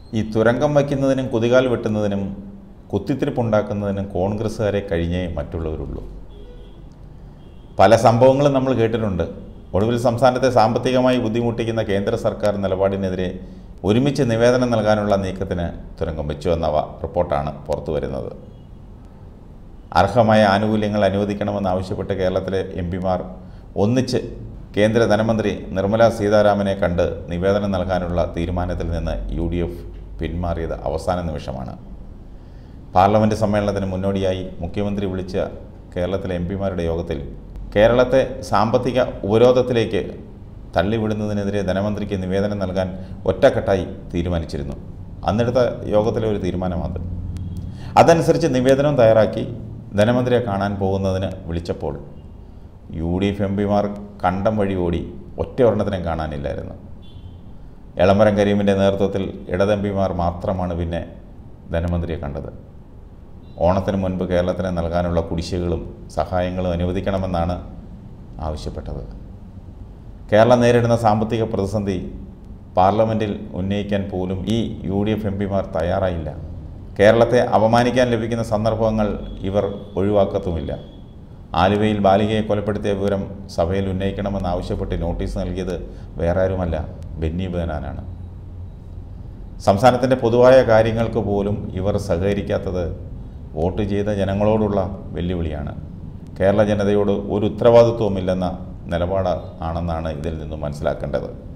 ഈ തുരങ്കം വയ്ക്കുന്നതിനും കുതികാൽ വെട്ടുന്നതിനും കുത്തിത്തിരിപ്പുണ്ടാക്കുന്നതിനും കോൺഗ്രസ്സുകാരെ കഴിഞ്ഞേ മറ്റുള്ളവരുള്ളൂ. പല സംഭവങ്ങളും നമ്മൾ കേട്ടിട്ടുണ്ട്. ഒടുവിൽ സംസ്ഥാനത്തെ സാമ്പത്തികമായി ബുദ്ധിമുട്ടിക്കുന്ന കേന്ദ്ര സർക്കാർ നിലപാടിനെതിരെ ഒരുമിച്ച് നിവേദനം നൽകാനുള്ള നീക്കത്തിന് തുരങ്കം വെച്ചു എന്ന റിപ്പോർട്ടാണ് പുറത്തു വരുന്നത്. അർഹമായ ആനുകൂല്യങ്ങൾ അനുവദിക്കണമെന്നാവശ്യപ്പെട്ട് കേരളത്തിലെ എംപിമാർ ഒന്നിച്ച് കേന്ദ്ര ധനമന്ത്രി നിർമ്മല സീതാരാമനെ കണ്ട് നിവേദനം നൽകാനുള്ള തീരുമാനത്തിൽ നിന്ന് UDF പിന്മാറിയത് അവസാന നിമിഷമാണ്. പാർലമെൻറ്റ് സമ്മേളനത്തിന് മുന്നോടിയായി മുഖ്യമന്ത്രി വിളിച്ച കേരളത്തിലെ എംപിമാരുടെ യോഗത്തിൽ കേരളത്തെ സാമ്പത്തിക ഉപരോധത്തിലേക്ക് തള്ളിവിടുന്നതിനെതിരെ ധനമന്ത്രിക്ക് നിവേദനം നൽകാൻ ഒറ്റക്കെട്ടായി തീരുമാനിച്ചിരുന്നു. അന്നെടുത്ത യോഗത്തിലെ ഒരു തീരുമാനമാണ്. അതനുസരിച്ച് നിവേദനം തയ്യാറാക്കി ധനമന്ത്രിയെ കാണാൻ പോകുന്നതിന് വിളിച്ചപ്പോൾ UDF എംപിമാർ കണ്ടം വഴി ഓടി ഒറ്റ ഒരെണ്ണത്തിനും കാണാനില്ലായിരുന്നു. എളമരം കരീമിൻ്റെ നേതൃത്വത്തിൽ ഇടതെംപിമാർ മാത്രമാണ് പിന്നെ ധനമന്ത്രിയെ കണ്ടത്. ഓണത്തിന് മുൻപ് കേരളത്തിന് നൽകാനുള്ള കുടിശ്ശികകളും സഹായങ്ങളും അനുവദിക്കണമെന്നാണ് ആവശ്യപ്പെട്ടത്. കേരളം നേരിടുന്ന സാമ്പത്തിക പ്രതിസന്ധി പാർലമെൻറ്റിൽ ഉന്നയിക്കാൻ പോലും ഈ UDF എംപിമാർ തയ്യാറായില്ല. കേരളത്തെ അപമാനിക്കാൻ ലഭിക്കുന്ന സന്ദർഭങ്ങൾ ഇവർ ഒഴിവാക്കത്തുമില്ല. ആലുവയിൽ ബാലികയെ കൊലപ്പെടുത്തിയ വിവരം സഭയിൽ ഉന്നയിക്കണമെന്നാവശ്യപ്പെട്ട് നോട്ടീസ് നൽകിയത് വേറെ ആരുമല്ല, ബെന്നി ബെഹനാനാണ്. സംസ്ഥാനത്തിൻ്റെ പൊതുവായ കാര്യങ്ങൾക്ക് പോലും ഇവർ സഹകരിക്കാത്തത് വോട്ട് ചെയ്ത ജനങ്ങളോടുള്ള വെല്ലുവിളിയാണ്. കേരള ജനതയോട് ഒരു ഉത്തരവാദിത്വവുമില്ലെന്ന നിലപാട് ആണെന്നാണ് ഇതിൽ നിന്നും മനസ്സിലാക്കേണ്ടത്.